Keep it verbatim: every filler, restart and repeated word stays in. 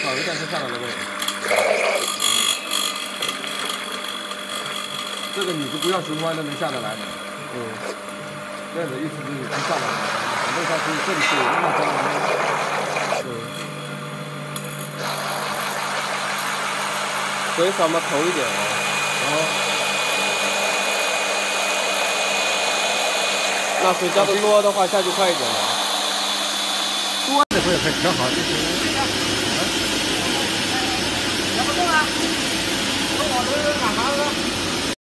少一段就下来了呗。这个你就不要循环都能下得来的。嗯。这样的意思就是能下来了，反正它是这里是有那么高的。嗯。 所以稍微抠一点啊。 哦。 那水加的多的话，下去快一点了。 多的时候也可以调好，就是。 要不动啊？我我这干啥了？